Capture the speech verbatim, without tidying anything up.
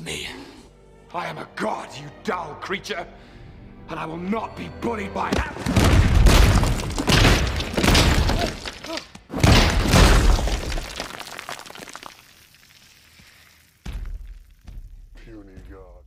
me. I am a god, you dull creature, and I will not be bullied by that. Puny god.